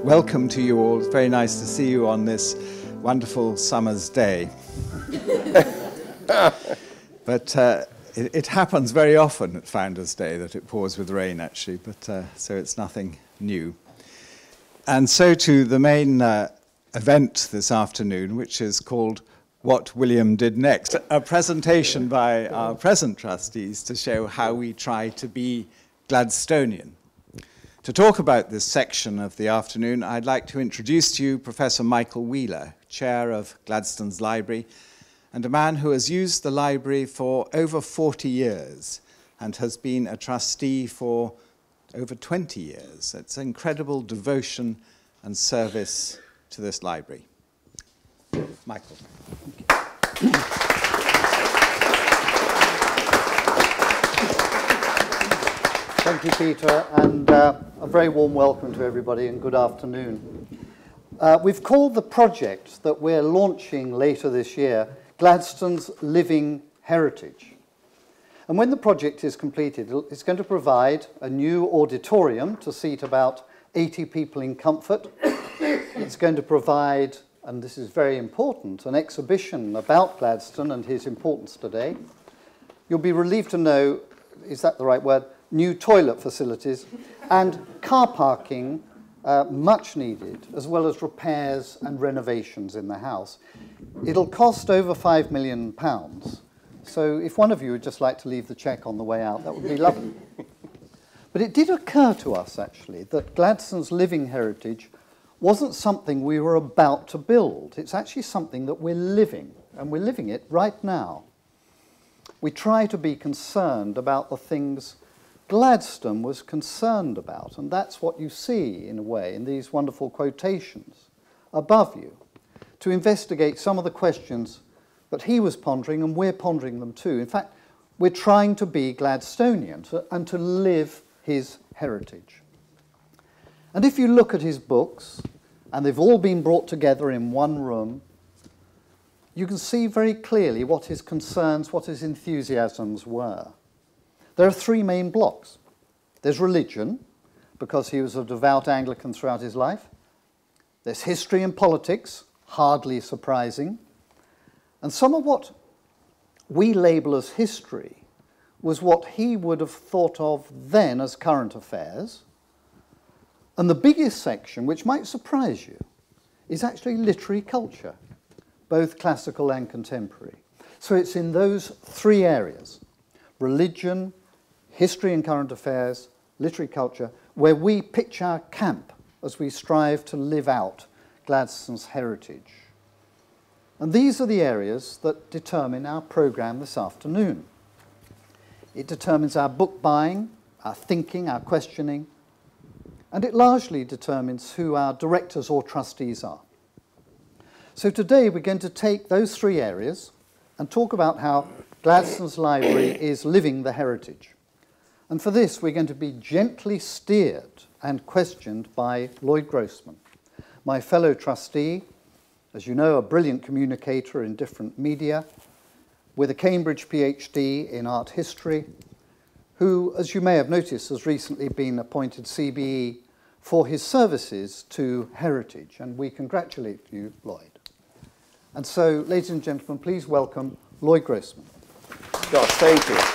welcome to you all. It's very nice to see you on this wonderful summer's day. But it happens very often at Founders' Day that it pours with rain, actually, but so it's nothing new. And so to the main event this afternoon, which is called What William Did Next, a presentation by our present trustees to show how we try to be Gladstonian. To talk about this section of the afternoon, I'd like to introduce to you Professor Michael Wheeler, Chair of Gladstone's Library, and a man who has used the library for over 40 years and has been a trustee for over 20 years. It's incredible devotion and service to this library. Michael. Thank you, Peter, and a very warm welcome to everybody and good afternoon. We've called the project that we're launching later this year Gladstone's Living Heritage. And when the project is completed, it's going to provide a new auditorium to seat about 80 people in comfort. It's going to provide, and this is very important, an exhibition about Gladstone and his importance today. You'll be relieved to know, is that the right word? New toilet facilities and car parking, much needed, as well as repairs and renovations in the house. It'll cost over £5 million. So if one of you would just like to leave the cheque on the way out, that would be lovely. But it did occur to us, actually, that Gladstone's living heritage wasn't something we were about to build. It's actually something that we're living, and we're living it right now. We try to be concerned about the things Gladstone was concerned about, and that's what you see, in a way, in these wonderful quotations above you, to investigate some of the questions that he was pondering, and we're pondering them too. In fact, we're trying to be Gladstonian and to live his heritage. And if you look at his books, and they've all been brought together in one room, you can see very clearly what his concerns, what his enthusiasms were. There are three main blocks. There's religion, because he was a devout Anglican throughout his life. There's history and politics, hardly surprising. And some of what we label as history was what he would have thought of then as current affairs. And the biggest section, which might surprise you, is actually literary culture, both classical and contemporary. So it's in those three areas, religion, history and current affairs, literary culture, where we pitch our camp as we strive to live out Gladstone's heritage. And these are the areas that determine our programme this afternoon. It determines our book buying, our thinking, our questioning, and it largely determines who our directors or trustees are. So today we're going to take those three areas and talk about how Gladstone's library is living the heritage. And for this, we're going to be gently steered and questioned by Loyd Grossman, my fellow trustee, as you know, a brilliant communicator in different media, with a Cambridge PhD in art history, who, as you may have noticed, has recently been appointed CBE for his services to heritage. And we congratulate you, Loyd. And so, ladies and gentlemen, please welcome Loyd Grossman. Gosh, thank you.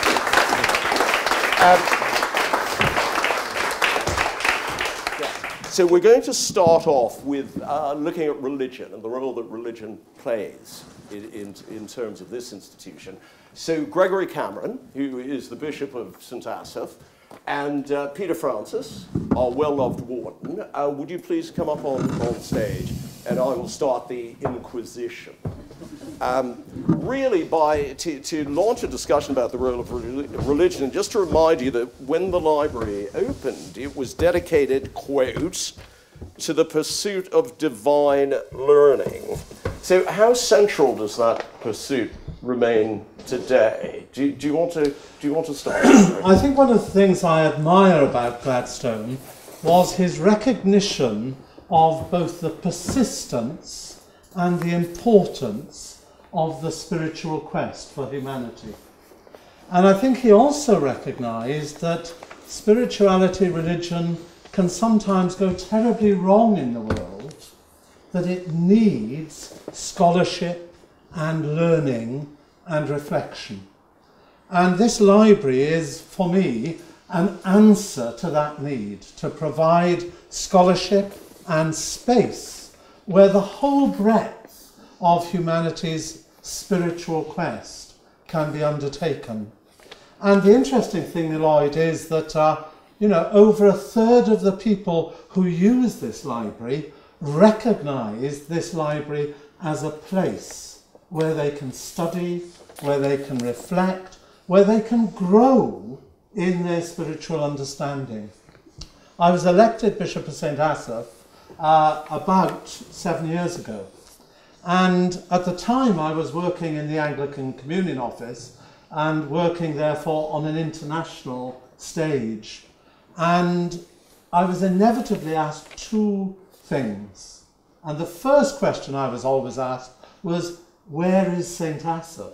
So we're going to start off with looking at religion and the role that religion plays in terms of this institution. So Gregory Cameron, who is the Bishop of St. Asaph, and Peter Francis, our well-loved warden, would you please come up on stage, and I will start the inquisition. Really, to launch a discussion about the role of religion, and just to remind you that when the library opened, it was dedicated, quote, to the pursuit of divine learning. So how central does that pursuit remain today? Do you want to start? I think one of the things I admire about Gladstone was his recognition of both the persistence and the importance of the spiritual quest for humanity. And I think he also recognized that spirituality, religion, can sometimes go terribly wrong in the world, that it needs scholarship and learning and reflection. And this library is, for me, an answer to that need, to provide scholarship and space where the whole breadth of humanity's spiritual quest can be undertaken. And the interesting thing, Loyd, is that over a third of the people who use this library recognise this library as a place where they can study, where they can reflect, where they can grow in their spiritual understanding. I was elected Bishop of St. Asaph about 7 years ago. And at the time I was working in the Anglican Communion Office and working therefore on an international stage. And I was inevitably asked two things. And the first question I was always asked was, where is St. Asaph?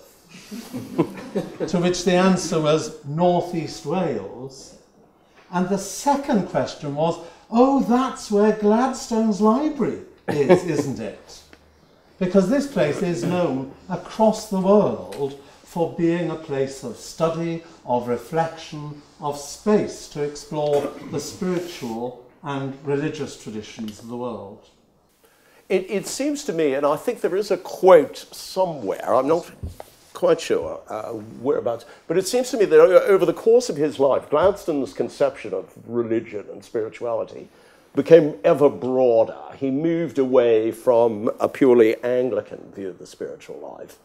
To which the answer was Northeast Wales. And the second question was, oh, that's where Gladstone's library is, isn't it? Because this place is known across the world for being a place of study, of reflection, of space to explore the spiritual and religious traditions of the world. It seems to me, and I think there is a quote somewhere, I'm not quite sure whereabouts, but it seems to me that over the course of his life, Gladstone's conception of religion and spirituality became ever broader. He moved away from a purely Anglican view of the spiritual life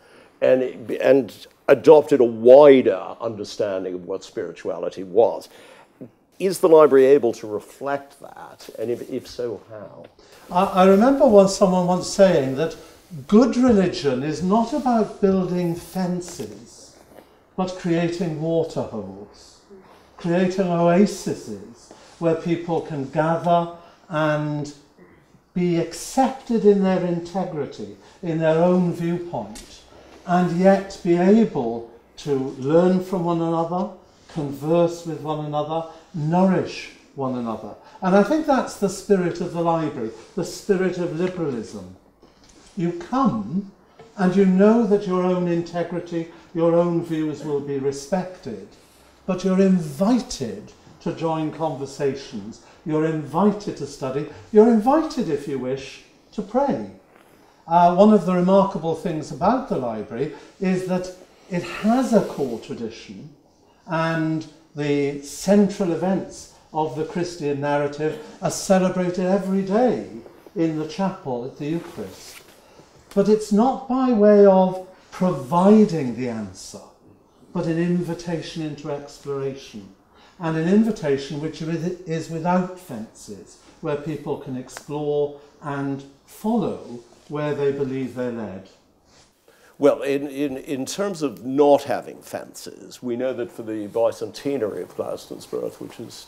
and adopted a wider understanding of what spirituality was. Is the library able to reflect that? And if so, how? I remember someone once saying that good religion is not about building fences, but creating water holes, creating oases where people can gather and be accepted in their integrity, in their own viewpoint, and yet be able to learn from one another, converse with one another, nourish one another. And I think that's the spirit of the library, the spirit of liberalism. You come and you know that your own integrity, your own views will be respected, but you're invited to join conversations, you're invited to study, you're invited, if you wish, to pray. One of the remarkable things about the library is that it has a core tradition, and the central events of the Christian narrative are celebrated every day in the chapel at the Eucharist. But it's not by way of providing the answer, but an invitation into exploration, and an invitation which is without fences, where people can explore and follow where they believe they're led. Well, in terms of not having fences, we know that for the bicentenary of Gladstone's birth, which is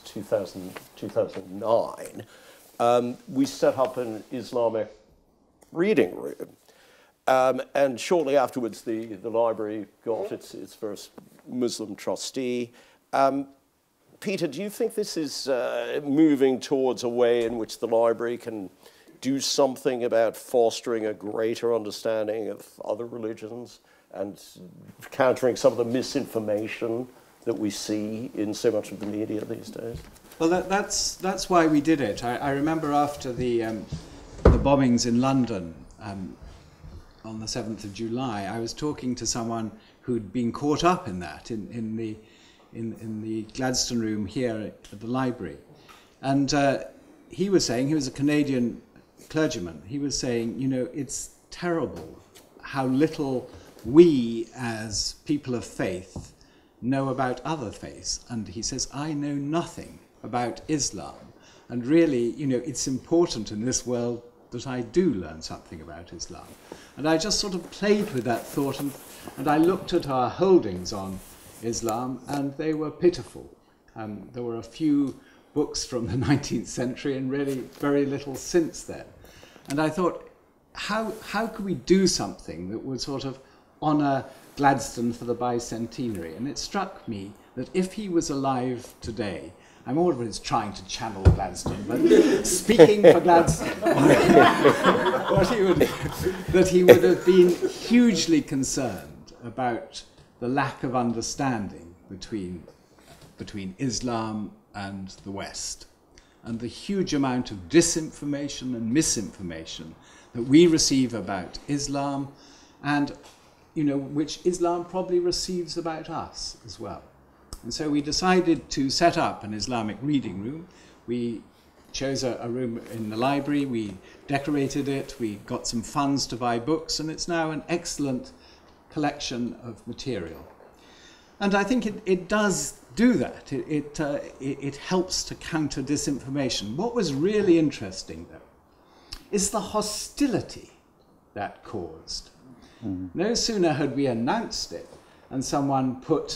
2009, we set up an Islamic reading room. And shortly afterwards, the library got its first Muslim trustee. Peter, do you think this is moving towards a way in which the library can do something about fostering a greater understanding of other religions and countering some of the misinformation that we see in so much of the media these days? Well, that's why we did it. I remember after the bombings in London on the 7th of July, I was talking to someone who'd been caught up in that in the Gladstone room here at the library, and he was saying, he was a Canadian clergyman, he was saying, you know, it's terrible how little we as people of faith know about other faiths. And he says, I know nothing about Islam, and really, you know, it's important in this world that I do learn something about Islam. And I just sort of played with that thought, and I looked at our holdings on Islam, and they were pitiful. There were a few books from the 19th century and really very little since then. And I thought, how could we do something that would sort of honour Gladstone for the bicentenary? And it struck me, that if he was alive today, I'm always trying to channel Gladstone, but speaking for Gladstone, that he would have been hugely concerned about the lack of understanding between Islam and the West, and the huge amount of disinformation and misinformation that we receive about Islam, and which Islam probably receives about us as well. And so we decided to set up an Islamic reading room. We chose a room in the library, we decorated it, we got some funds to buy books, and it's now an excellent collection of material. And I think it does do that. It helps to counter disinformation. What was really interesting, though, is the hostility that caused. No sooner had we announced it, and someone put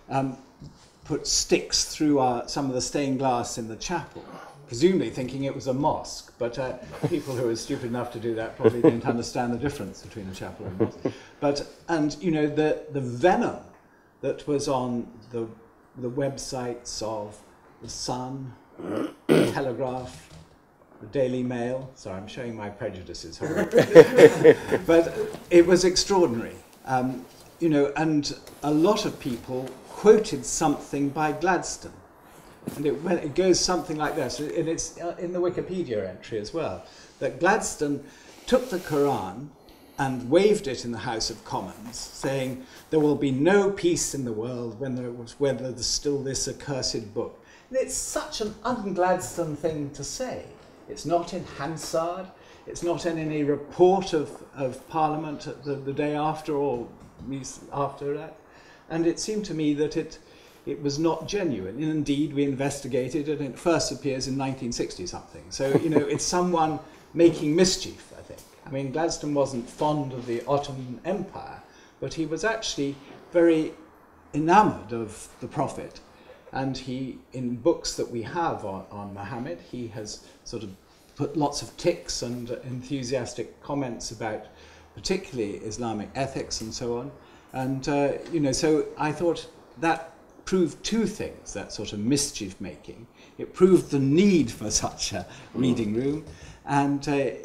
sticks through some of the stained glass in the chapel, presumably thinking it was a mosque, but people who are stupid enough to do that probably don't understand the difference between a chapel and a mosque. The venom that was on the websites of The Sun, The Telegraph, the Daily Mail. Sorry, I'm showing my prejudices. But it was extraordinary. And a lot of people quoted something by Gladstone. And it goes something like this, and it's in the Wikipedia entry as well, that Gladstone took the Quran and waved it in the House of Commons, saying, there will be no peace in the world when there's still this accursed book. And it's such an un-Gladstone thing to say. It's not in Hansard, it's not in any report of Parliament the day after or after that. And it seemed to me that it was not genuine. And indeed, we investigated it, and it first appears in 1960-something. So, it's someone making mischief, I think. I mean, Gladstone wasn't fond of the Ottoman Empire, but he was actually very enamoured of the Prophet. And he, in books that we have on Muhammad, he has sort of put lots of ticks and enthusiastic comments about particularly Islamic ethics and so on. And, so I thought that proved two things, that sort of mischief making. It proved the need for such a reading room, and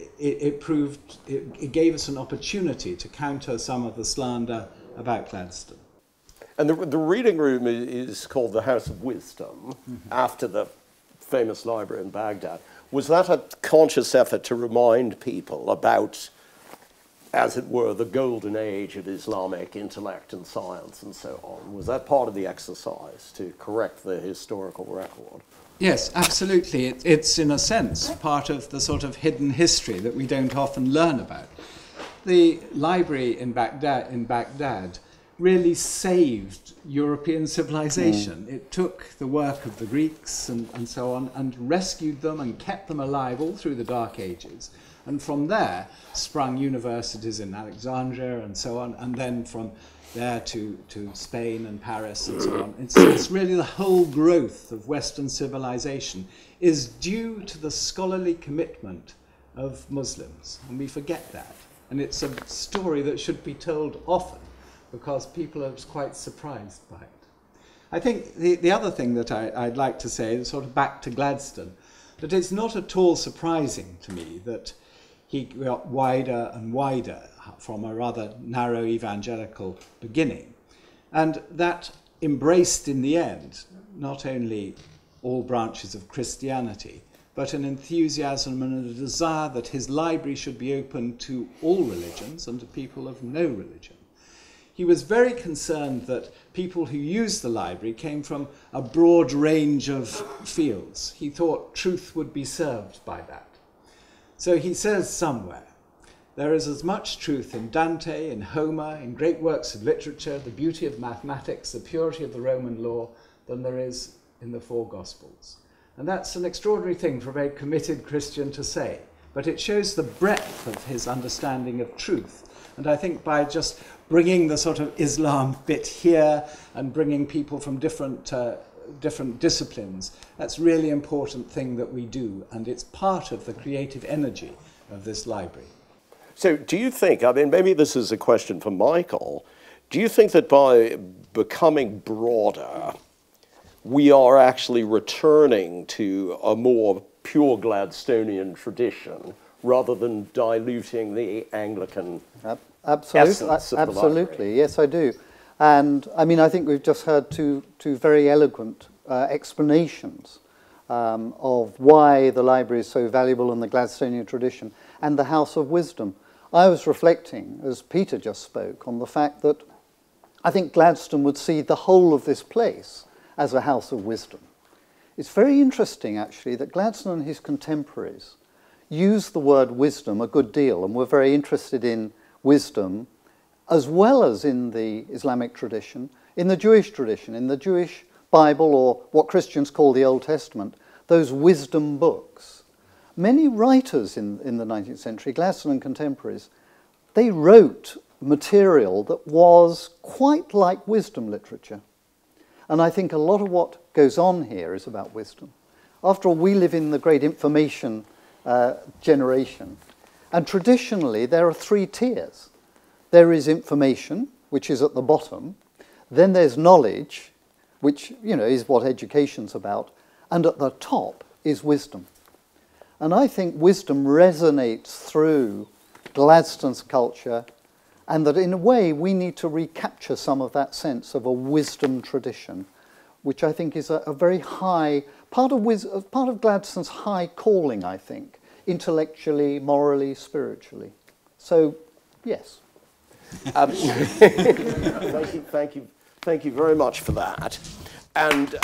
it gave us an opportunity to counter some of the slander about Gladstone. And the reading room is called the House of Wisdom, after the famous library in Baghdad. Was that a conscious effort to remind people about, as it were, the golden age of Islamic intellect and science and so on? Was that part of the exercise to correct the historical record? Yes, absolutely. It's in a sense part of the sort of hidden history that we don't often learn about. The library in Baghdad really saved European civilization. It took the work of the Greeks and so on and rescued them and kept them alive all through the Dark Ages. And from there sprung universities in Alexandria and so on, and then from there to Spain and Paris and so on. It's really the whole growth of Western civilization is due to the scholarly commitment of Muslims, and we forget that. And it's a story that should be told often, because people are quite surprised by it. I think the other thing that I'd like to say is sort of back to Gladstone, that it's not at all surprising to me that he got wider and wider from a rather narrow evangelical beginning, and that embraced in the end not only all branches of Christianity, but an enthusiasm and a desire that his library should be open to all religions and to people of no religion. He was very concerned that people who used the library came from a broad range of fields. He thought truth would be served by that. So he says somewhere, there is as much truth in Dante, in Homer, in great works of literature, the beauty of mathematics, the purity of the Roman law, than there is in the four Gospels. And that's an extraordinary thing for a very committed Christian to say, but it shows the breadth of his understanding of truth. And I think by just bringing the sort of Islam bit here and bringing people from different disciplines, that's a really important thing that we do, and it's part of the creative energy of this library. So do you think, I mean, maybe this is a question for Michael, do you think that by becoming broader we are actually returning to a more pure Gladstonian tradition rather than diluting the Anglican essence of the Absolutely, yes, I do. And I mean, I think we've just heard two very eloquent explanations of why the library is so valuable in the Gladstonian tradition and the House of Wisdom. I was reflecting, as Peter just spoke, on the fact that I think Gladstone would see the whole of this place as a house of wisdom. It's very interesting, actually, that Gladstone and his contemporaries use the word wisdom a good deal, and were very interested in wisdom, as well as in the Islamic tradition, in the Jewish tradition, in the Jewish Bible, or what Christians call the Old Testament, those wisdom books. Many writers in the 19th century, Gladstone and contemporaries, they wrote material that was quite like wisdom literature. And I think a lot of what goes on here is about wisdom. After all, we live in the great information generation. And traditionally, there are three tiers. There is information, which is at the bottom. Then there's knowledge, which, you know, is what education's about. And at the top is wisdom. And I think wisdom resonates through Gladstone's culture, and that in a way we need to recapture some of that sense of a wisdom tradition, which I think is a very high, part of Gladstone's high calling, I think, intellectually, morally, spiritually. So, yes. Thank you very much for that. And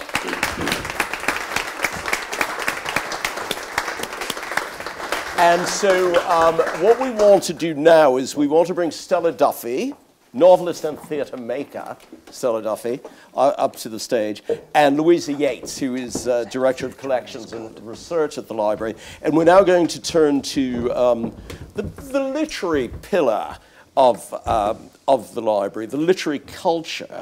and so what we want to do now is we want to bring Stella Duffy, novelist and theatre maker, Stella Duffy, up to the stage, and Louisa Yates, who is Director of Collections and Research at the library. And we're now going to turn to the literary pillar of the library, the literary culture.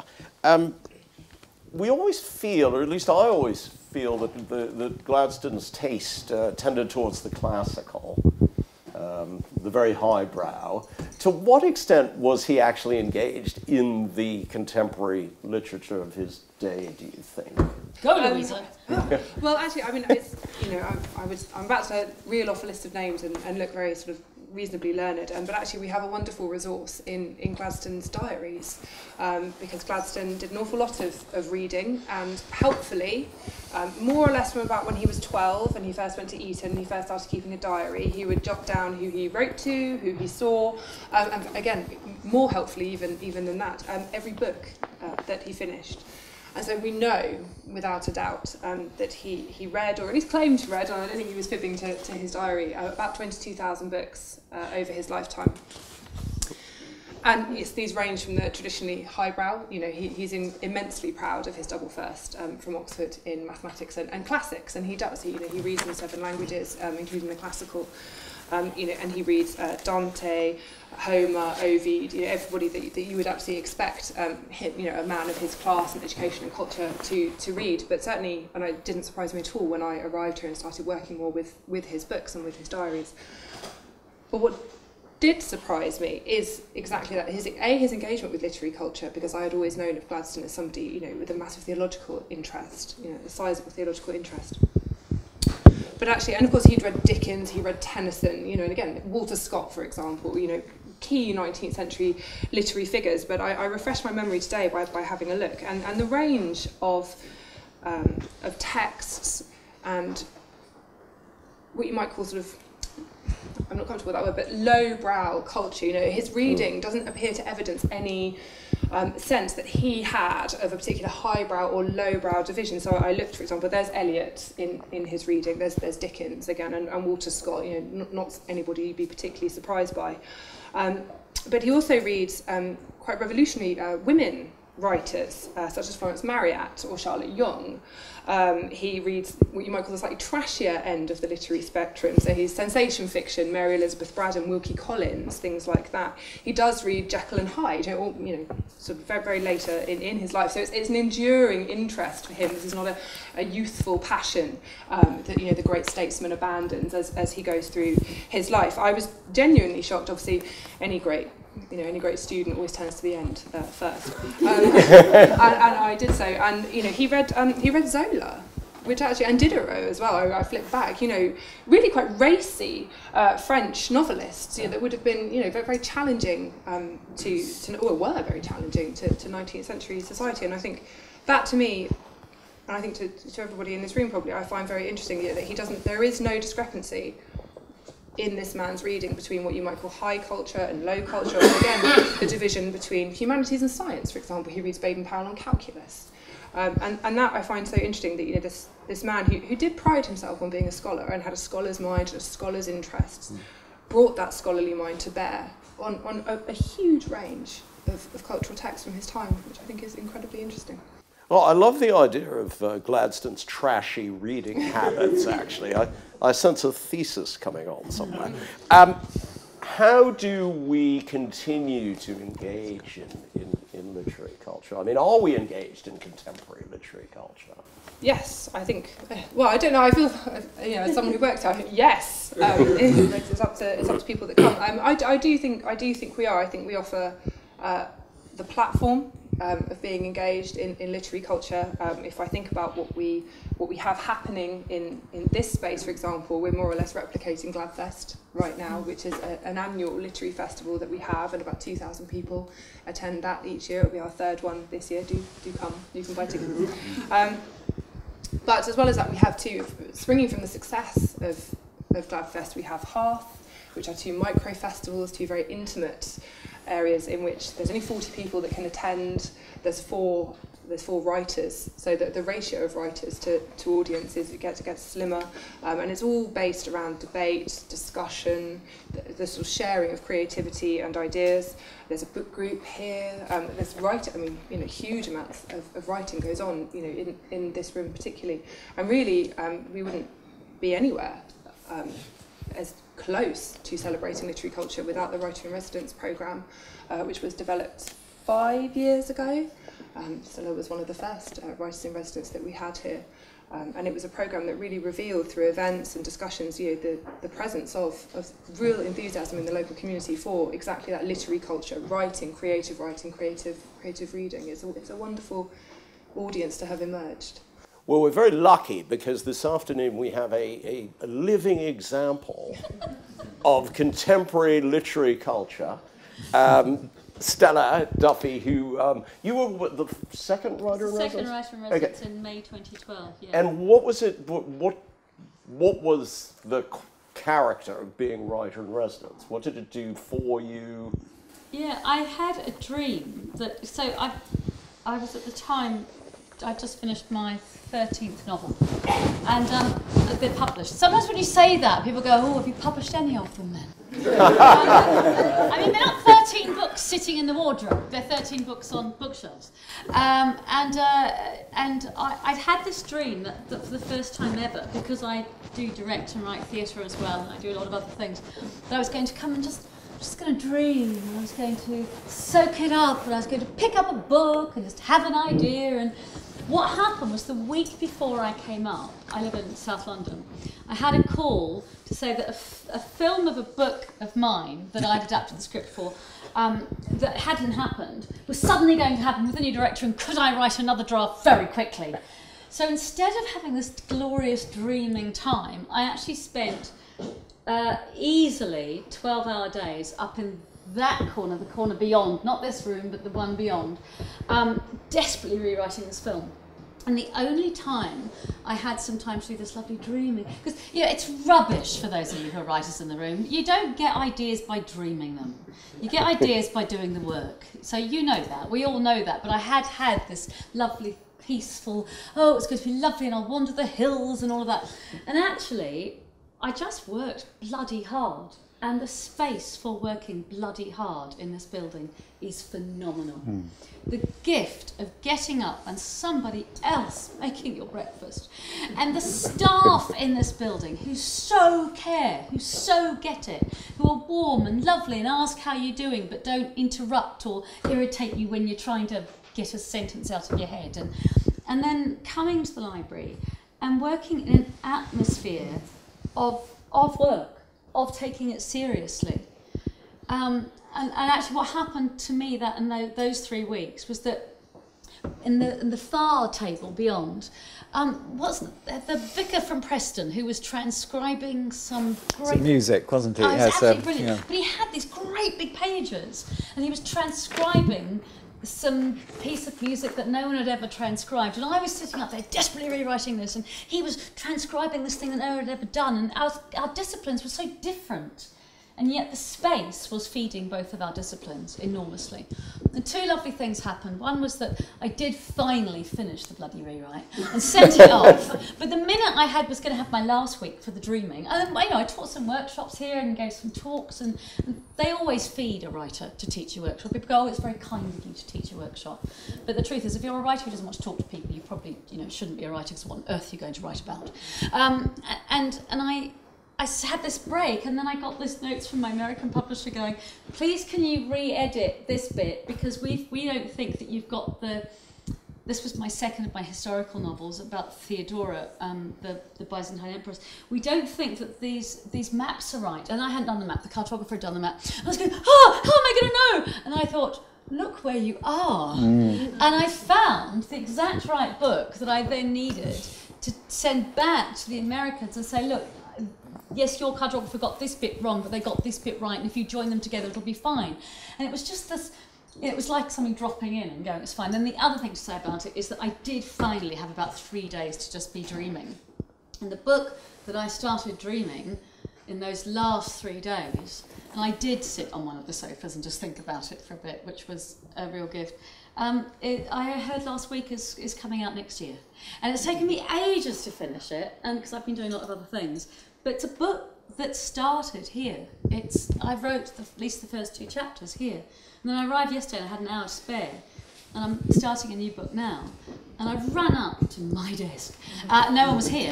We always feel, or at least I always feel, that Gladstone's taste tended towards the classical, the very highbrow. To what extent was he actually engaged in the contemporary literature of his day, do you think? Go, Louisa. Well, actually, I mean, it's, you know, I'm about to reel off a list of names and look very sort of reasonably learned, but actually we have a wonderful resource in Gladstone's diaries, because Gladstone did an awful lot of reading, and helpfully, more or less from about when he was 12 and he first went to Eton and he first started keeping a diary, he would jot down who he wrote to, who he saw, and again, more helpfully even than that, every book that he finished. And so we know, without a doubt, that he read, or at least claimed to read, and I don't think he was fibbing to his diary, about 22,000 books over his lifetime. And yes, these range from the traditionally highbrow. You know, he's immensely proud of his double first from Oxford in mathematics and classics, and he does. He reads in 7 languages, including the classical. And he reads Dante, Homer, Ovid, everybody that you would absolutely expect him, a man of his class and education and culture to read. But certainly, and it didn't surprise me at all when I arrived here and started working more with his books and with his diaries. But what did surprise me is exactly that, his engagement with literary culture, because I had always known of Gladstone as somebody, with a massive theological interest, a sizable theological interest. But actually, and of course he'd read Dickens, he read Tennyson, and again, Walter Scott, for example, key 19th century literary figures. But I refreshed my memory today by having a look. And the range of texts and what you might call sort of, I'm not comfortable with that word, but lowbrow culture, his reading doesn't appear to evidence any sense that he had of a particular highbrow or lowbrow division. So I looked, for example, there's Eliot in his reading, there's Dickens again, and Walter Scott, not anybody you'd be particularly surprised by. But he also reads quite revolutionary women writers, such as Florence Marryat or Charlotte Yonge. He reads what you might call the slightly trashier end of the literary spectrum. So he's sensation fiction, Mary Elizabeth Braddon, Wilkie Collins, things like that. He does read Jekyll and Hyde, sort of very, very later in his life. So it's an enduring interest for him. This is not a youthful passion that the great statesman abandons as he goes through his life. I was genuinely shocked. Obviously, any great any great student always turns to the end first. And I did so. And he read Zola, which actually, and Diderot as well. I flipped back. Really quite racy French novelists. That would have been very, very challenging were very challenging to 19th century society. And I think that to me, and I think to everybody in this room probably, I find very interesting that there is no discrepancy in this man's reading between what you might call high culture and low culture, and again, the division between humanities and science. For example, he reads Baden-Powell on calculus. And that I find so interesting, that this man who did pride himself on being a scholar and had a scholar's mind and a scholar's interests, brought that scholarly mind to bear on a huge range of cultural texts from his time, which I think is incredibly interesting. Well, I love the idea of Gladstone's trashy reading habits, actually. I sense a thesis coming on somewhere. How do we continue to engage in literary culture? I mean, are we engaged in contemporary literary culture? Yes, I think. Well, I don't know. I feel, as someone who works out, yes. It's up to people that come. I do think we are. I think we offer the platform of being engaged in literary culture. If I think about what we have happening in this space, for example, we're more or less replicating Gladfest right now, which is an annual literary festival that we have, and about 2,000 people attend that each year. It'll be our third one this year. Do come. You can buy tickets. But as well as that, we have springing from the success of Gladfest, we have Hearth, which are two micro festivals, two very intimate areas in which there's only 40 people that can attend. There's four writers, so that the ratio of writers to audiences gets slimmer, and it's all based around debate, discussion, the sort of sharing of creativity and ideas. There's a book group here. There's writing. I mean, huge amounts of writing goes on, in this room particularly, and really, we wouldn't be anywhere as close to celebrating literary culture without the Writer in Residence programme, which was developed 5 years ago. Stella was one of the first Writers in Residence that we had here. And it was a programme that really revealed through events and discussions, the presence of real enthusiasm in the local community for exactly that literary culture, writing, creative reading. It's a wonderful audience to have emerged. Well, we're very lucky because this afternoon we have a living example of contemporary literary culture. Stella Duffy, who you were the second writer in residence? Second writer in residence in May 2012, yeah. And what was it, what was the character of being writer in residence? What did it do for you? Yeah, I had a dream that, so I was at the time, I just finished my 13th novel, and they're published. Sometimes when you say that, people go, "Oh, have you published any of them then?" I mean, they're not 13 books sitting in the wardrobe. They're 13 books on bookshelves. And I'd had this dream that for the first time ever, because I do direct and write theatre as well, and I do a lot of other things, that I was going to come and just going to dream, and I was going to soak it up, and I was going to pick up a book and just have an idea. And what happened was, the week before I came up, I live in South London, I had a call to say that a film of a book of mine that I'd adapted the script for, that hadn't happened, was suddenly going to happen with a new director, and could I write another draft very quickly? So instead of having this glorious dreaming time, I actually spent easily 12-hour days up in that corner, the corner beyond, not this room, but the one beyond, desperately rewriting this film. And the only time I had some time to do this lovely dreaming, because it's rubbish for those of you who are writers in the room. You don't get ideas by dreaming them. You get ideas by doing the work. So you know that. We all know that. But I had this lovely, peaceful, oh, it's going to be lovely and I'll wander the hills and all of that. And actually, I just worked bloody hard. And the space for working bloody hard in this building is phenomenal. The gift of getting up and somebody else making your breakfast, and the staff in this building who so care, who so get it, who are warm and lovely and ask how you're doing but don't interrupt or irritate you when you're trying to get a sentence out of your head. And then coming to the library and working in an atmosphere of work, of taking it seriously. And actually what happened to me that in those 3 weeks was that in the far table beyond was the vicar from Preston who was transcribing some great... It's music, wasn't it? Oh, it was Yes, absolutely brilliant. yeah. But he had these great big pages and he was transcribing some piece of music that no one had ever transcribed. And I was sitting up there desperately rewriting this, and he was transcribing this thing that no one had ever done. And our disciplines were so different. And yet the space was feeding both of our disciplines enormously. And 2 lovely things happened. One was that I did finally finish the bloody rewrite and sent it off. But the minute I was going to have my last week for the dreaming, and I taught some workshops here and gave some talks, and they always feed a writer to teach a workshop. People go, oh, it's very kind of you to teach a workshop. But the truth is, if you're a writer who doesn't want to talk to people, you probably shouldn't be a writer, because what on earth are you going to write about? I had this break, and then I got this notes from my American publisher going, please can you re-edit this bit, because we don't think that you've got this was my second of my historical novels about Theodora, the Byzantine Empress. We don't think that these maps are right. And I hadn't done the map, the cartographer had done the map. I was going, how am I going to know? And I thought, look where you are. And I found the exact right book that I then needed to send back to the Americans and say, look, yes, your cartographer got this bit wrong, but they got this bit right, and if you join them together, it'll be fine. And it was just this, it was like something dropping in and going, it's fine. Then the other thing to say about it is that I did finally have about 3 days to just be dreaming. And the book that I started dreaming in those last 3 days, and I did sit on one of the sofas and just think about it for a bit, which was a real gift. I heard last week is coming out next year. And it's taken me ages to finish it, because I've been doing a lot of other things. But it's a book that started here. I wrote at least the first 2 chapters here. And then I arrived yesterday and I had an hour to spare. And I'm starting a new book now. And I ran up to my desk. No one was here.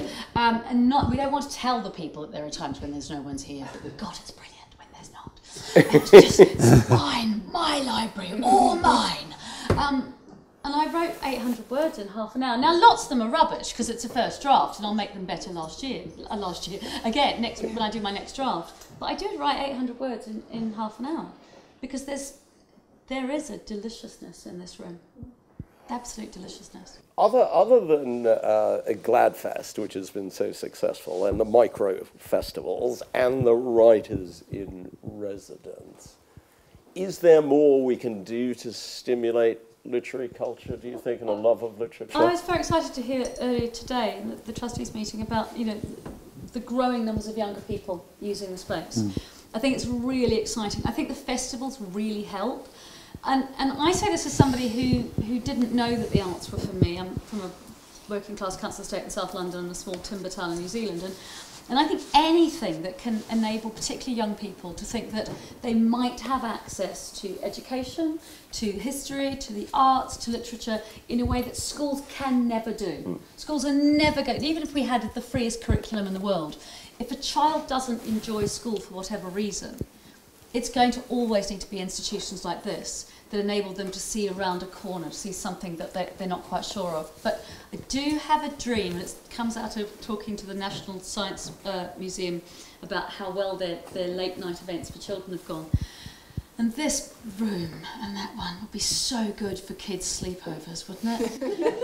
We don't want to tell the people that there are times when there's no one's here. But God, it's brilliant when there's not. It's mine, my library, all mine. And I wrote 800 words in half an hour. Now, lots of them are rubbish because it's a first draft, and I'll make them better last year again, when I do my next draft. But I did write 800 words in half an hour, because there is a deliciousness in this room, absolute deliciousness. Other than Gladfest, which has been so successful, and the micro festivals, and the writers in residence, is there more we can do to stimulate literary culture, do you think, and a love of literature? I was very excited to hear earlier today in the trustees meeting about the growing numbers of younger people using the space. I think it's really exciting. I think the festivals really help. And I say this as somebody who didn't know that the arts were for me. I'm from a working class council estate in South London and a small timber town in New Zealand. And I think anything that can enable particularly young people to think that they might have access to education, to history, to the arts, to literature, in a way that schools can never do. Schools are never going, even if we had the freest curriculum in the world, if a child doesn't enjoy school for whatever reason, it's going to always need to be institutions like this that enable them to see around a corner, to see something that they're not quite sure of. But I do have a dream, and it comes out of talking to the National Science Museum about how well their late night events for children have gone. And this room and that one would be so good for kids' sleepovers, wouldn't it?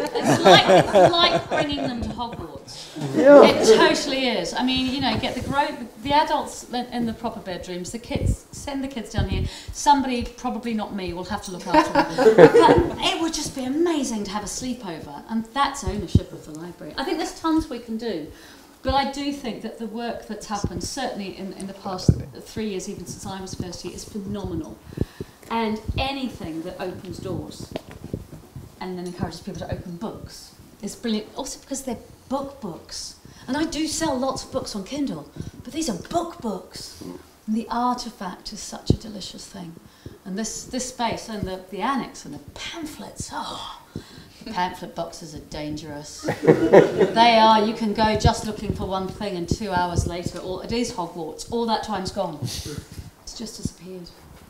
It's like bringing them to Hogwarts. Yeah. It totally is. I mean, get the adults in the proper bedrooms, the kids, send the kids down here. Somebody, probably not me, will have to look after them. But it would just be amazing to have a sleepover, and that's ownership of the library. I think there's tons we can do. But I do think that the work that's happened, certainly in the past 3 years, even since I was first here, is phenomenal. And anything that opens doors and then encourages people to open books is brilliant. Also because they're books. And I do sell lots of books on Kindle, but these are books. And the artefact is such a delicious thing. And this space and the annex and the pamphlets, pamphlet boxes are dangerous. They are. You can go just looking for one thing, and 2 hours later, it is Hogwarts. All that time's gone. It's just disappeared.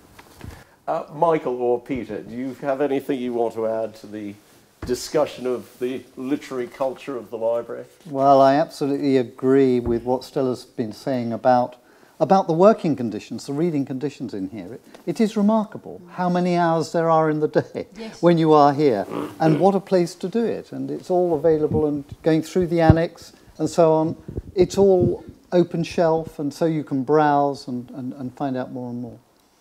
Michael or Peter, do you have anything you want to add to the discussion of the literary culture of the library? Well, I absolutely agree with what Stella's been saying about about the working conditions, the reading conditions in here. It is remarkable how many hours there are in the day when you are here, and what a place to do it. And it's all available, and going through the annex and so on, it's all open shelf, and so you can browse and find out more and more.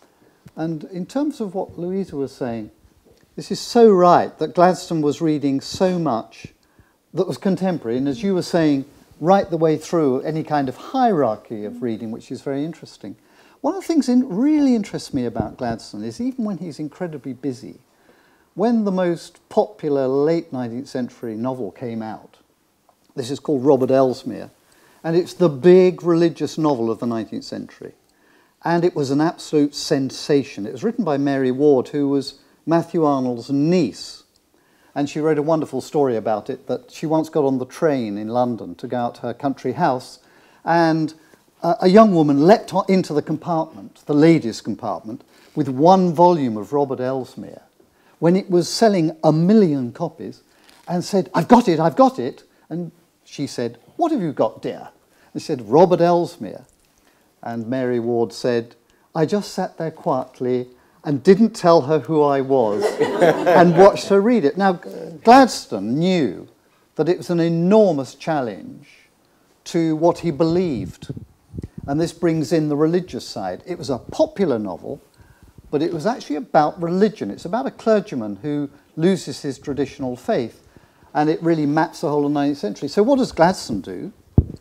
And in terms of what Louisa was saying, this is so right that Gladstone was reading so much that was contemporary, and as you were saying, right the way through any kind of hierarchy of reading, which is very interesting. One of the things that really interests me about Gladstone is even when he's incredibly busy, when the most popular late 19th century novel came out, this is called Robert Elsmere, and it's the big religious novel of the 19th century. And it was an absolute sensation. It was written by Mary Ward, who was Matthew Arnold's niece. And she wrote a wonderful story about it, that she once got on the train in London to go out to her country house, and a young woman leapt into the compartment, the ladies' compartment, with one volume of Robert Elsmere, when it was selling 1 million copies, and said, "I've got it, I've got it." And she said, "What have you got, dear?" And she said, "Robert Elsmere." And Mary Ward said, "I just sat there quietly and didn't tell her who I was and watched her read it." Now, Gladstone knew that it was an enormous challenge to what he believed. And this brings in the religious side. It was a popular novel, but it was actually about religion. It's about a clergyman who loses his traditional faith, and it really maps the whole of the 19th century. So what does Gladstone do?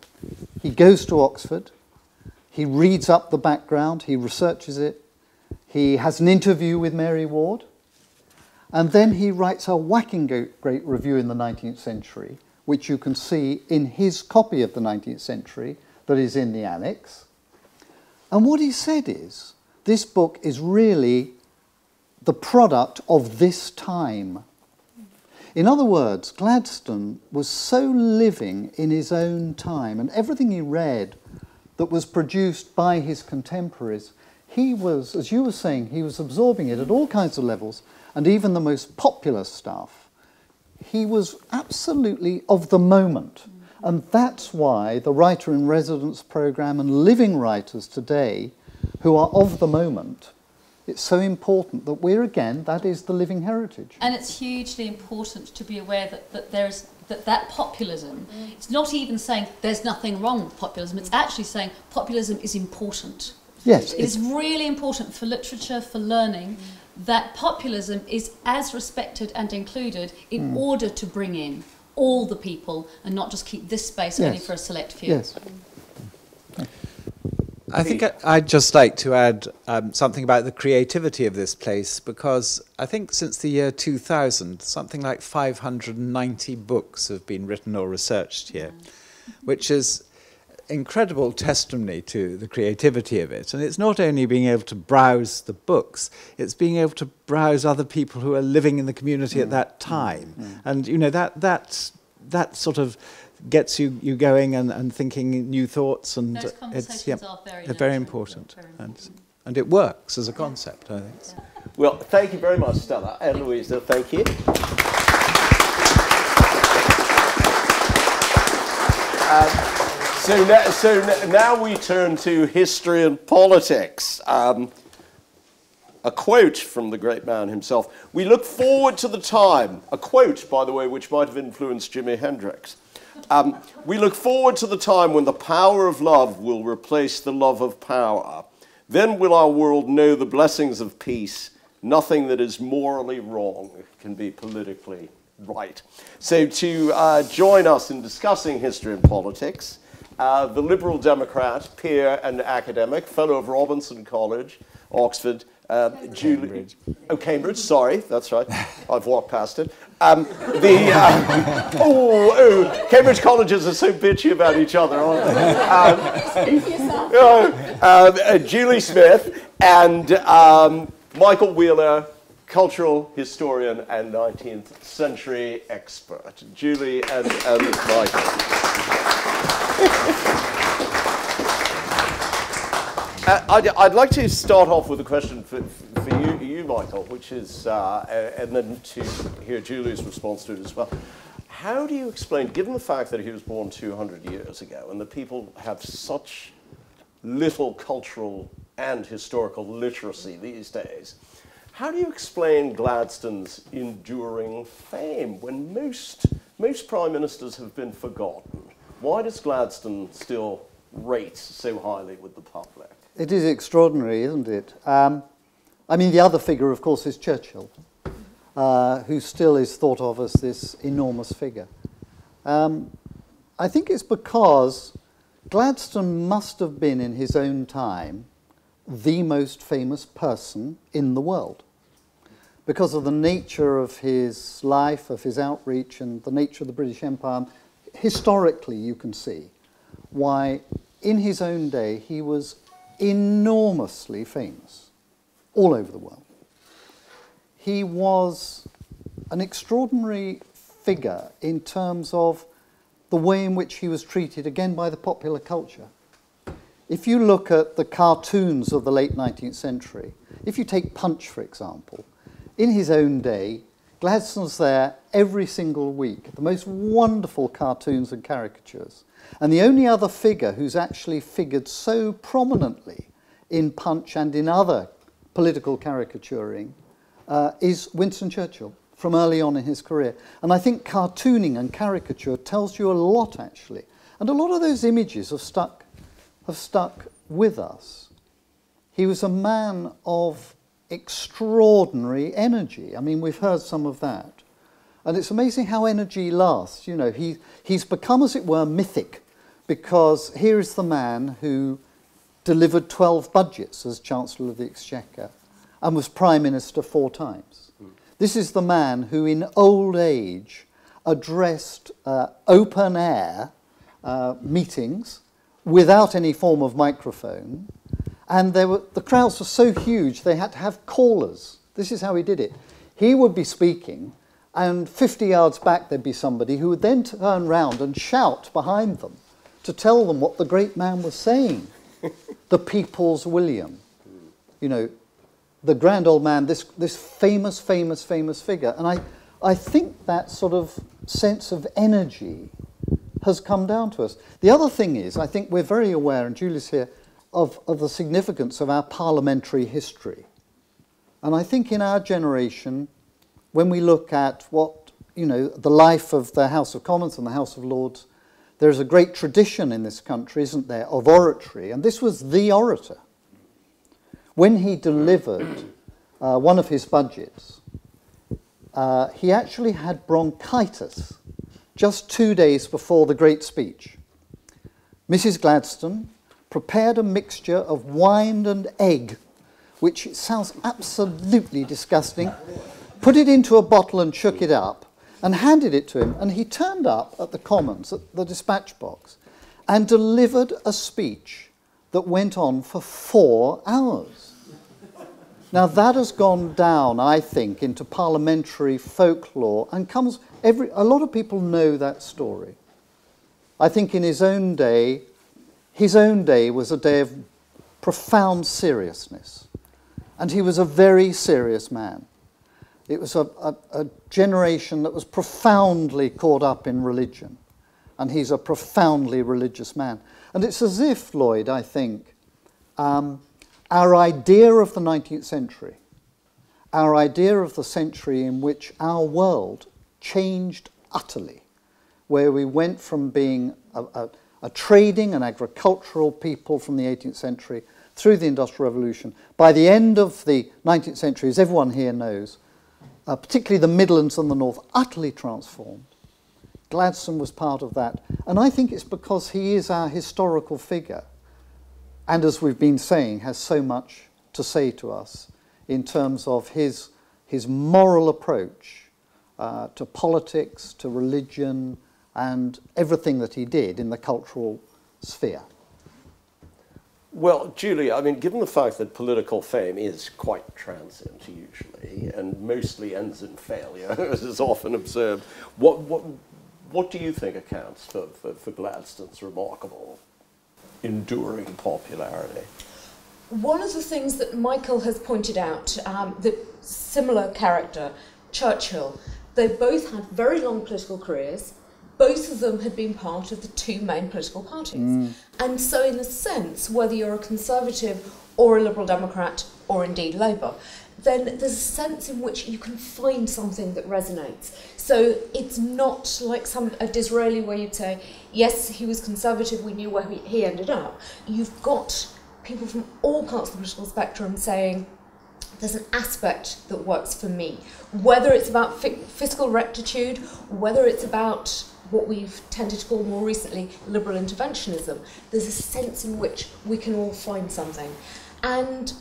He goes to Oxford, he reads up the background, he researches it, he has an interview with Mary Ward, and then he writes a whacking great review in the 19th century, which you can see in his copy of the 19th century that is in the annex. And what he said is, this book is really the product of this time. In other words, Gladstone was so living in his own time, and everything he read that was produced by his contemporaries, he was, as you were saying, he was absorbing it at all kinds of levels, and even the most popular stuff. He was absolutely of the moment. And that's why the Writer-in-Residence programme and living writers today, who are of the moment, it's so important that we're, again, that is the living heritage. And it's hugely important to be aware that there's that populism, it's not even saying there's nothing wrong with populism, it's actually saying populism is important. Yes. It is really important for literature, for learning, that populism is as respected and included in order to bring in all the people and not just keep this space only for a select few. Yes. I think I'd just like to add something about the creativity of this place, because I think since the year 2000, something like 590 books have been written or researched here, which is incredible testimony to the creativity of it. And it's not only being able to browse the books, it's being able to browse other people who are living in the community at that time. And, you know, that sort of gets you going and thinking new thoughts, and Those conversations are very important. And it works as a concept, I think. Yeah. Well, thank you very much, Stella and Louisa. Thank you. So now we turn to history and politics. A quote from the great man himself. "We look forward to the time," a quote, by the way, which might have influenced Jimi Hendrix. "We look forward to the time when the power of love will replace the love of power. Then will our world know the blessings of peace. Nothing that is morally wrong can be politically right." So to join us in discussing history and politics, the Liberal Democrat, peer and academic, fellow of Robinson College, Oxford, Julie. Oh, Cambridge, sorry, that's right. I've walked past it. Cambridge colleges are so bitchy about each other, aren't they? Julie Smith and Michael Wheeler, cultural historian and 19th century expert. Julie and Michael. I'd like to start off with a question for you, Michael, which is, and then to hear Julie's response to it as well. How do you explain, given the fact that he was born 200 years ago and that people have such little cultural and historical literacy these days. How do you explain Gladstone's enduring fame when most prime ministers have been forgotten? Why does Gladstone still rate so highly with the public? It is extraordinary, isn't it? I mean, the other figure, of course, is Churchill, who still is thought of as this enormous figure. I think it's because Gladstone must have been, in his own time, the most famous person in the world, because of the nature of his life, of his outreach, and the nature of the British Empire. Historically, you can see why, in his own day, he was enormously famous all over the world. He was an extraordinary figure in terms of the way in which he was treated, again, by the popular culture. If you look at the cartoons of the late 19th century, if you take Punch, for example, in his own day, Gladstone's there every single week, the most wonderful cartoons and caricatures. And the only other figure who's actually figured so prominently in Punch and in other political caricaturing is Winston Churchill, from early on in his career. And I think cartooning and caricature tells you a lot, actually. And a lot of those images have stuck with us. He was a man of extraordinary energy. I mean, we've heard some of that. And it's amazing how energy lasts. You know, he's become, as it were, mythic, because here is the man who delivered 12 budgets as Chancellor of the Exchequer and was Prime Minister 4 times. This is the man who, in old age, addressed open-air meetings without any form of microphone, and the crowds were so huge they had to have callers. This is how he did it. He would be speaking, and 50 yards back there'd be somebody who would then turn round and shout behind them to tell them what the great man was saying. The People's William. You know, the grand old man, this famous figure. And I think that sort of sense of energy has come down to us. The other thing is, I think we're very aware, and Julie's here, of the significance of our parliamentary history. And I think in our generation, when we look at what, you know, the life of the House of Commons and the House of Lords, there's a great tradition in this country, isn't there, of oratory. And this was the orator. When he delivered one of his budgets, he actually had bronchitis just 2 days before the great speech. Mrs. Gladstone prepared a mixture of wine and egg, which sounds absolutely disgusting, put it into a bottle and shook it up, and handed it to him. And he turned up at the Commons, at the dispatch box, and delivered a speech that went on for 4 hours. Now that has gone down, I think, into parliamentary folklore and comes a lot of people know that story. I think in his own day was a day of profound seriousness. And he was a very serious man. It was a generation that was profoundly caught up in religion. And he's a profoundly religious man. And it's as if, Loyd, I think, our idea of the 19th century, our idea of the century in which our world changed utterly, where we went from being a trading and agricultural people from the 18th century through the Industrial Revolution. By the end of the 19th century, as everyone here knows, particularly the Midlands and the North, utterly transformed. Gladstone was part of that. And I think it's because he is our historical figure. And as we've been saying, has so much to say to us in terms of his moral approach to politics, to religion, and everything that he did in the cultural sphere. Well, Julie, I mean, given the fact that political fame is quite transient usually, and mostly ends in failure, as is often observed, what do you think accounts for Gladstone's remarkable enduring popularity? One of the things that Michael has pointed out, the similar character, Churchill, they both had very long political careers. both of them had been part of the two main political parties. And so in a sense, whether you're a Conservative or a Liberal Democrat or indeed Labour, then there's a sense in which you can find something that resonates. So it's not like a Disraeli where you'd say, yes, he was Conservative, we knew where he ended up. You've got people from all parts of the political spectrum saying, there's an aspect that works for me. Whether it's about fiscal rectitude, whether it's about what we've tended to call more recently liberal interventionism, there's a sense in which we can all find something. And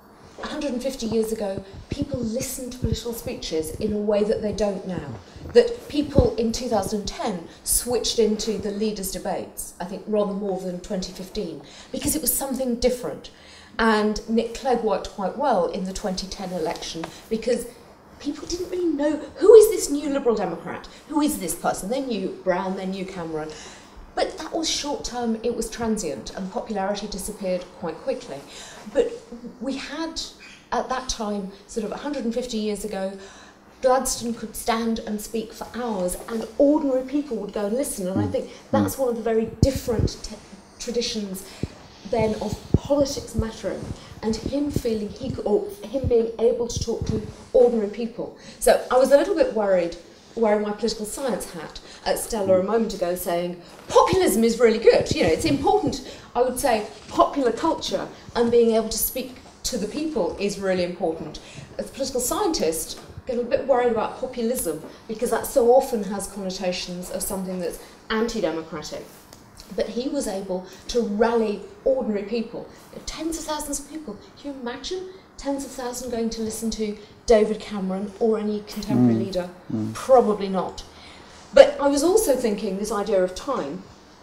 150 years ago, people listened to political speeches in a way that they don't now. That people in 2010 switched into the leaders' debates, I think rather more than 2015, because it was something different. And Nick Clegg worked quite well in the 2010 election because people didn't really know, who is this new Liberal Democrat? Who is this person? They knew Brown, they knew Cameron. But that was short term, it was transient, and popularity disappeared quite quickly. But we had, at that time, sort of 150 years ago, Gladstone could stand and speak for hours, and ordinary people would go and listen. And I think that's one of the very different traditions then of politics mattering, and him feeling he could, or him being able to talk to ordinary people. So I was a little bit worried, wearing my political science hat, at Stella a moment ago, saying populism is really good. You know, it's important. I would say popular culture and being able to speak to the people is really important. As a political scientist, I get a bit worried about populism because that so often has connotations of something that's anti-democratic. But he was able to rally ordinary people, tens of thousands of people. Can you imagine tens of thousands going to listen to David Cameron or any contemporary leader? Probably not. But I was also thinking this idea of time.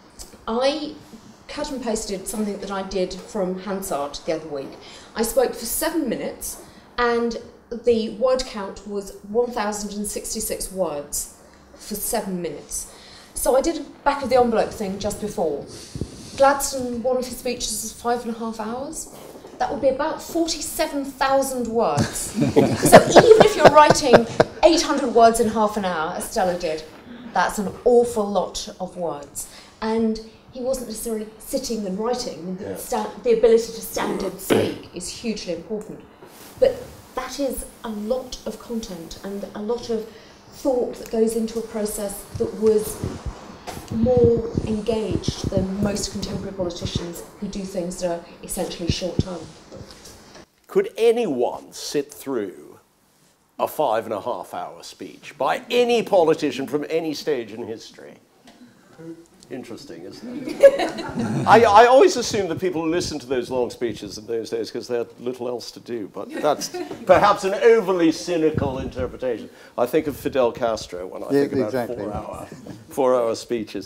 I cut and pasted something that I did from Hansard the other week. I spoke for 7 minutes and the word count was 1,066 words for 7 minutes. So I did a back of the envelope thing just before. Gladstone, one of his speeches was 5.5 hours. That would be about 47,000 words. So even if you're writing 800 words in half an hour, as Stella did, that's an awful lot of words. And he wasn't necessarily sitting and writing. I mean, the ability to stand and speak is hugely important. But that is a lot of content and a lot of thought that goes into a process that was more engaged than most contemporary politicians who do things that are essentially short-term. Could anyone sit through a 5.5-hour speech by any politician from any stage in history? Interesting, isn't it? I always assume that people listen to those long speeches in those days because they had little else to do, but that's perhaps an overly cynical interpretation. I think of Fidel Castro when I think about four-hour speeches.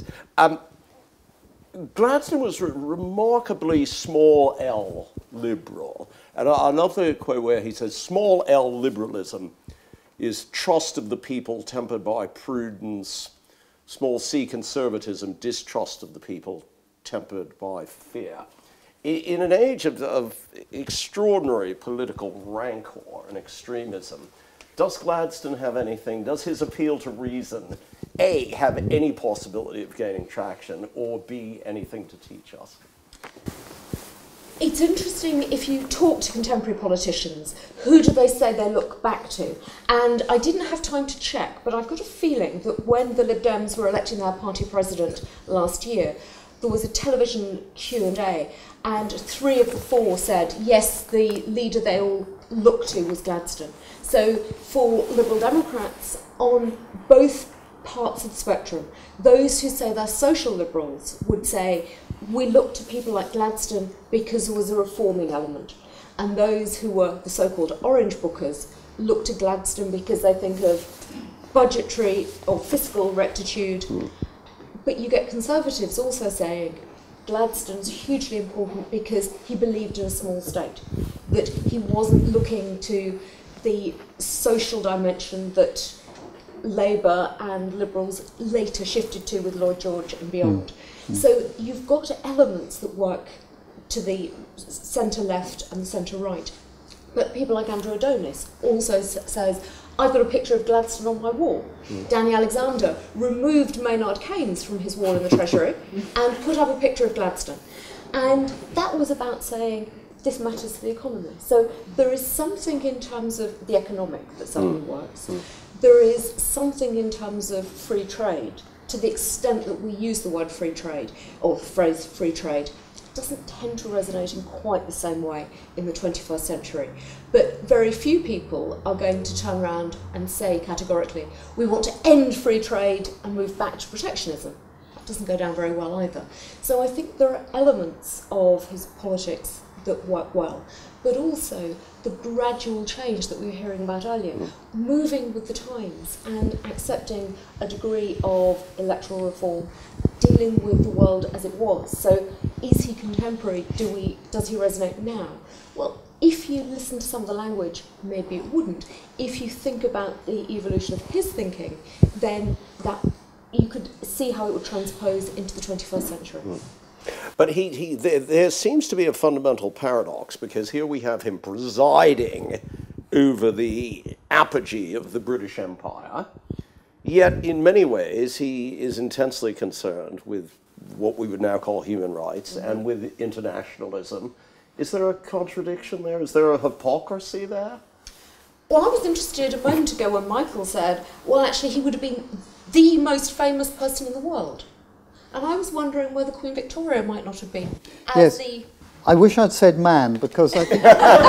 Gladstone was remarkably small L liberal. And I love the quote where he says, small L liberalism is trust of the people tempered by prudence, small c conservatism, distrust of the people tempered by fear. In an age of extraordinary political rancor and extremism, does Gladstone have anything, does his appeal to reason, A, have any possibility of gaining traction, or B, anything to teach us? It's interesting, if you talk to contemporary politicians, who do they say they look back to? And I didn't have time to check, but I've got a feeling that when the Lib Dems were electing their party president last year, there was a television Q&A, and 3 of the 4 said, yes, the leader they all looked to was Gladstone. So for Liberal Democrats on both parts of the spectrum, those who say they're social liberals would say, we look to people like Gladstone because there was a reforming element. And those who were the so-called orange bookers look to Gladstone because they think of budgetary or fiscal rectitude. But you get conservatives also saying Gladstone's hugely important because he believed in a small state, that he wasn't looking to the social dimension that Labour and Liberals later shifted to with Lloyd George and beyond. So you've got elements that work to the centre-left and the centre-right. But people like Andrew Adonis also says, I've got a picture of Gladstone on my wall. Danny Alexander removed Maynard Keynes from his wall in the Treasury and put up a picture of Gladstone. And that was about saying, this matters to the economy. So there is something in terms of the economic that suddenly works. There is something in terms of free trade, to the extent that we use the word free trade, or the phrase free trade. Doesn't tend to resonate in quite the same way in the 21st century. But very few people are going to turn around and say categorically, we want to end free trade and move back to protectionism. That doesn't go down very well either. So I think there are elements of his politics that work well, but also the gradual change that we were hearing about earlier, moving with the times and accepting a degree of electoral reform, dealing with the world as it was. So is he contemporary? Does he resonate now? Well, if you listen to some of the language, maybe it wouldn't. If you think about the evolution of his thinking, then that you could see how it would transpose into the 21st century. But there seems to be a fundamental paradox, because here we have him presiding over the apogee of the British Empire, yet in many ways he is intensely concerned with what we would now call human rights and with internationalism. Is there a contradiction there? Is there a hypocrisy there? Well, I was interested a moment ago when Michael said, well, actually he would have been the most famous person in the world. And I was wondering whether Queen Victoria might not have been. Yes. I wish I'd said man, because I think...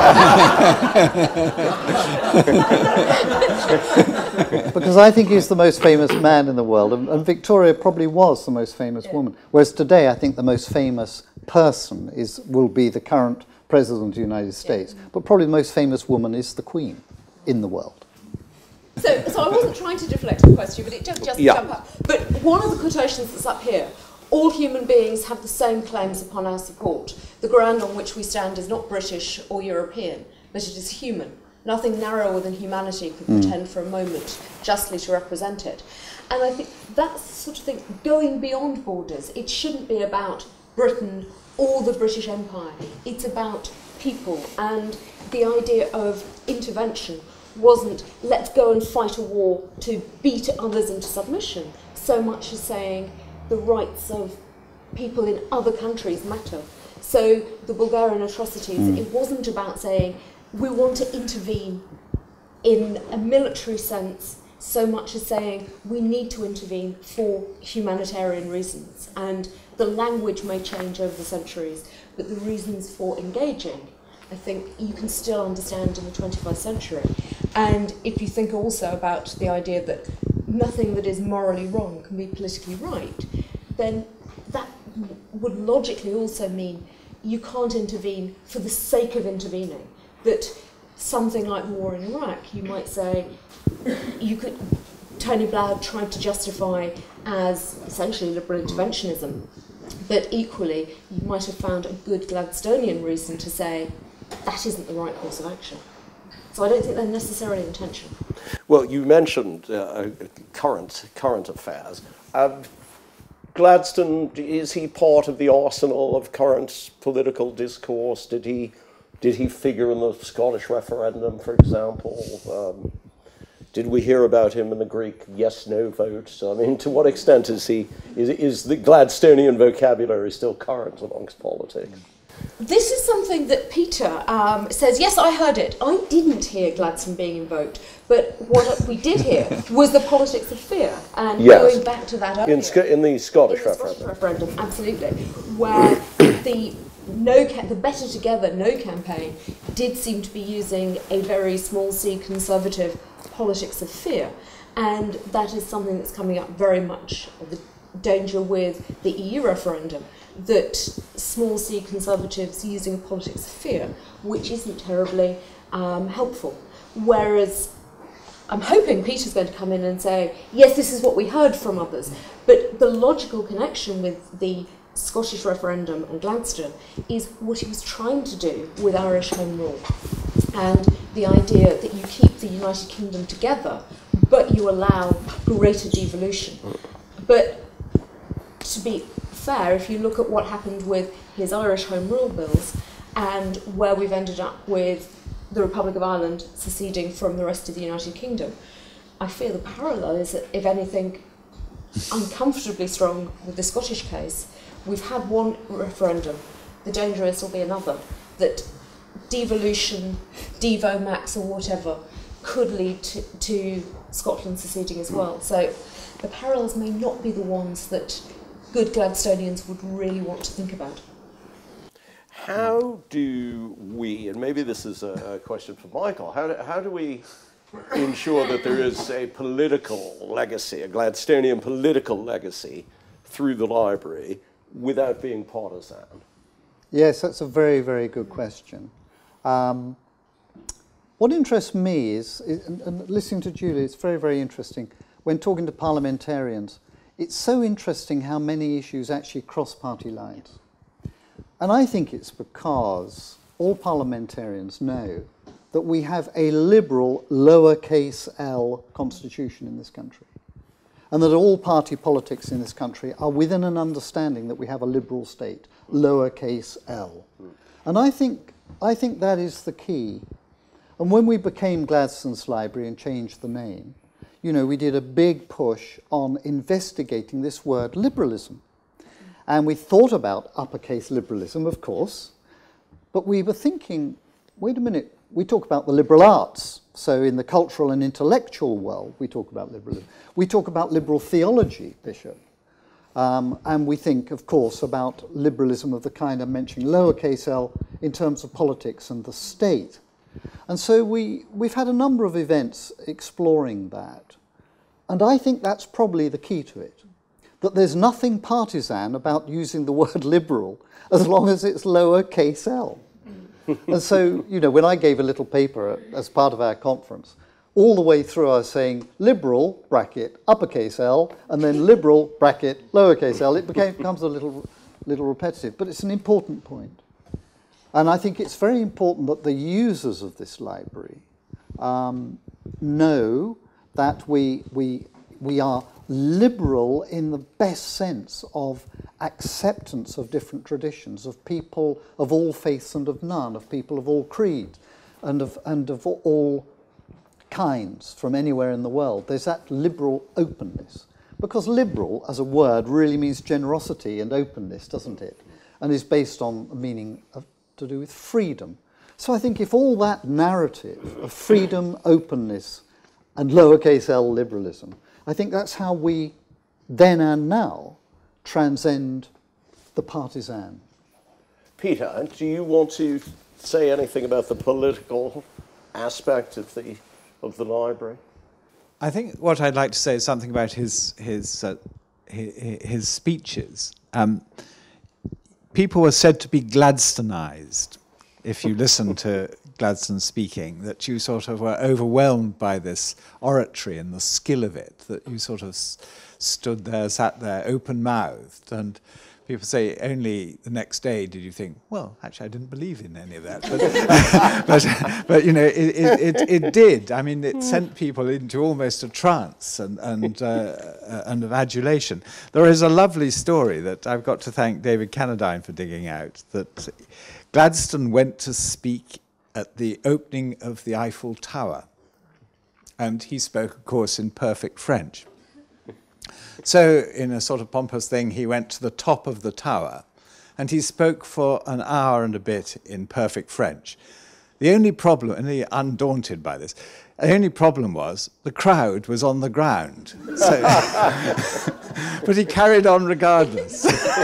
because I think he's the most famous man in the world, and Victoria probably was the most famous woman. Whereas today, I think the most famous person will be the current President of the United States. But probably the most famous woman is the Queen in the world. So I wasn't trying to deflect the question, but it did just jump up. But one of the quotations that's up here, all human beings have the same claims upon our support. The ground on which we stand is not British or European, but it is human. Nothing narrower than humanity could pretend for a moment justly to represent it. And I think that's the sort of thing, going beyond borders. It shouldn't be about Britain or the British Empire. It's about people, and the idea of intervention wasn't let's go and fight a war to beat others into submission, so much as saying the rights of people in other countries matter. So the Bulgarian atrocities, it wasn't about saying we want to intervene in a military sense, so much as saying we need to intervene for humanitarian reasons. And the language may change over the centuries, but the reasons for engaging, I think you can still understand in the 21st century. And if you think also about the idea that nothing that is morally wrong can be politically right, then that would logically also mean you can't intervene for the sake of intervening. That something like the war in Iraq, you might say, Tony Blair tried to justify as essentially liberal interventionism, but equally you might have found a good Gladstonian reason to say that isn't the right course of action. So I don't think they're necessarily in tension. Well, you mentioned current affairs. Gladstone, is he part of the arsenal of current political discourse? Did he figure in the Scottish referendum, for example? Did we hear about him in the Greek yes/no vote? I mean, to what extent is the Gladstonian vocabulary still current amongst politics? This is something that Peter says, yes, I heard it. I didn't hear Gladstone being invoked, but what we did hear was the politics of fear. And going back to that earlier, in the Scottish referendum. Absolutely, where the Better Together No campaign did seem to be using a very small c conservative politics of fear. And that is something that's coming up very much, the danger with the EU referendum, that small c conservatives using a politics of fear, which isn't terribly helpful. Whereas I'm hoping Peter's going to come in and say, yes, this is what we heard from others. But the logical connection with the Scottish referendum and Gladstone is what he was trying to do with Irish Home Rule. And the idea that you keep the United Kingdom together, but you allow greater devolution. But to be fair, if you look at what happened with his Irish Home Rule bills and where we've ended up with the Republic of Ireland seceding from the rest of the United Kingdom. I fear the parallel is that, if anything, uncomfortably strong with the Scottish case. We've had one referendum. The danger is there'll be another. That devolution, Devo Max or whatever, could lead to Scotland seceding as well. So the parallels may not be the ones that good Gladstonians would really want to think about. How do we, and maybe this is a question for Michael, how do we ensure that there is a political legacy, a Gladstonian political legacy through the library without being partisan? Yes, that's a very, very good question. What interests me is and listening to Julie, it's very, very interesting. When talking to parliamentarians, it's so interesting how many issues actually cross party lines. And I think it's because all parliamentarians know that we have a liberal lowercase l constitution in this country, and that all party politics in this country are within an understanding that we have a liberal state, lowercase l. And I think that is the key. And when we became Gladstone's Library and changed the name, you know, we did a big push on investigating this word liberalism. And we thought about uppercase liberalism, of course, but we were thinking, wait a minute, we talk about the liberal arts. So in the cultural and intellectual world, we talk about liberalism. We talk about liberal theology, Bishop. And we think, of course, about liberalism of the kind I'm mentioning, lowercase l, in terms of politics and the state. And so we've had a number of events exploring that. And I think that's probably the key to it, that there's nothing partisan about using the word liberal as long as it's lowercase l. And so, you know, when I gave a little paper as part of our conference, all the way through I was saying liberal, bracket, uppercase L, and then liberal, bracket, lowercase l. It becomes a little repetitive, but it's an important point. And I think it's very important that the users of this library know that we are liberal in the best sense of acceptance of different traditions, of people of all faiths and of none, of people of all creeds, and of all kinds from anywhere in the world. There's that liberal openness. Because liberal, as a word, really means generosity and openness, doesn't it? And is based on a meaning to do with freedom. So I think if all that narrative of freedom, openness, and lowercase l liberalism, I think that's how we then and now transcend the partisan. Peter, do you want to say anything about the political aspect of the library? I think what I'd like to say is something about his speeches. People were said to be Gladstonised. If you listen to Gladstone speaking, that you sort of were overwhelmed by this oratory and the skill of it, that you sort of stood there, sat there, open-mouthed, and people say only the next day did you think, well, actually, I didn't believe in any of that. But you know, it did. I mean, it sent people into almost a trance and of adulation. There is a lovely story that I've got to thank David Cannadine for digging out, that Gladstone went to speak at the opening of the Eiffel Tower, and he spoke, of course, in perfect French. So, in a sort of pompous thing, he went to the top of the tower, and he spoke for an hour and a bit in perfect French. The only problem, and he undaunted by this, the only problem was the crowd was on the ground. So, but he carried on regardless.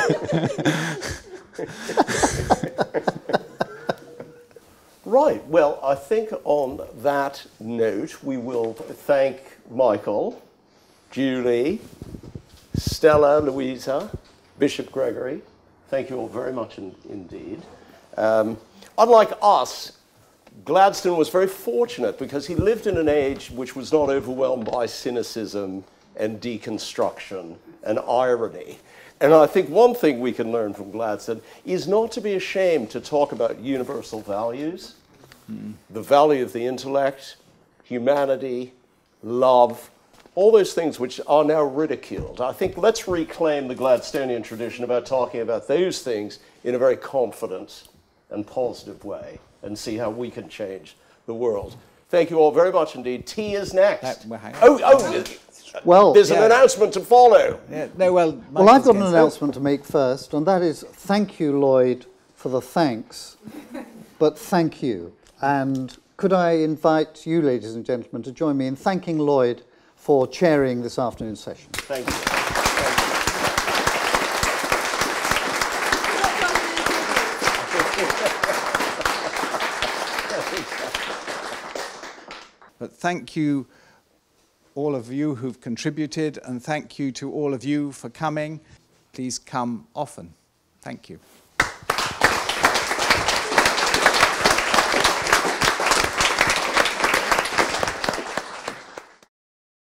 Right, well, I think on that note, we will thank Michael, Julie, Stella, Louisa, Bishop Gregory. Thank you all very much indeed. Unlike us, Gladstone was very fortunate because he lived in an age which was not overwhelmed by cynicism and deconstruction and irony. And I think one thing we can learn from Gladstone is not to be ashamed to talk about universal values, the value of the intellect, humanity, love, all those things which are now ridiculed. I think let's reclaim the Gladstonian tradition about talking about those things in a very confident and positive way and see how we can change the world. Thank you all very much indeed. Tea is next. Well, there's an announcement to follow. Yeah, no, well, I've got an announcement to make first, and that is thank you, Loyd, for the thanks, but thank you. And could I invite you, ladies and gentlemen, to join me in thanking Loyd for chairing this afternoon's session. Thank you. But thank you, all of you who've contributed, and thank you to all of you for coming. Please come often. Thank you.